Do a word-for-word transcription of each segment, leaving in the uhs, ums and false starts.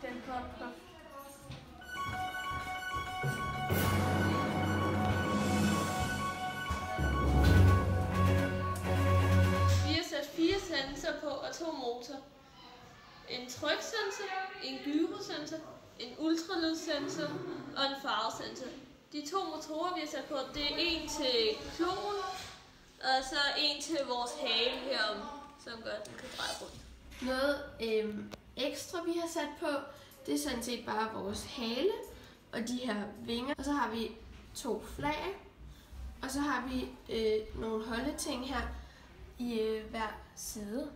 den på. på. Vi har sat fire sensorer på og to motorer. En tryksensor, en gyrosensor, en ultralydssensor og en farvesensor. De to motorer, vi har sat på, det er en til kloen, og så en til vores hale herom, som gør, at den kan dreje rundt. Noget øhm, ekstra, vi har sat på, det er sådan set bare vores hale og de her vinger. Og så har vi to flag, og så har vi øh, nogle holdeting her i øh, hver side.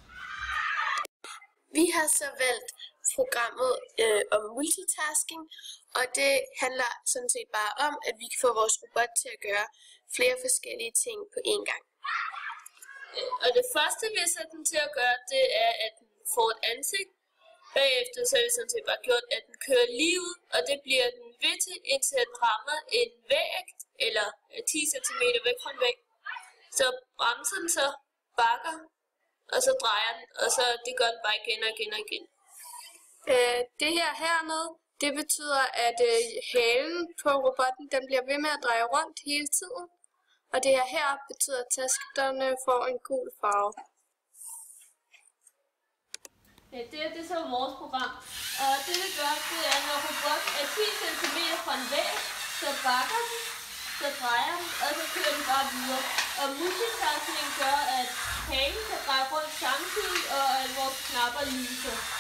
Vi har så valgt programmet øh, om multitasking, og det handler sådan set bare om, at vi kan få vores robot til at gøre flere forskellige ting på én gang. Og det første, vi har sat den til at gøre, det er, at den får et ansigt. Bagefter så har vi sådan set bare gjort, at den kører lige ud, og det bliver den ved til, indtil den rammer en væg, eller ti centimeter væk fra en væg. Så bremser den så, bakker, og så drejer den, og så det gør den bare igen og igen og igen. Øh, det her hernede, det betyder, at øh, halen på robotten, den bliver ved med at dreje rundt hele tiden. Og det her her betyder, at taskerne får en gul farve. Ja, det, det er så vores program. Og det vi gør, det er, når robotten er ti centimeter fra en væg, så bakker den, så drejer den, og så kører den bare videre. Og multitasking gør, at halen kan dreje rundt samtidig, og at vores knapper lyser.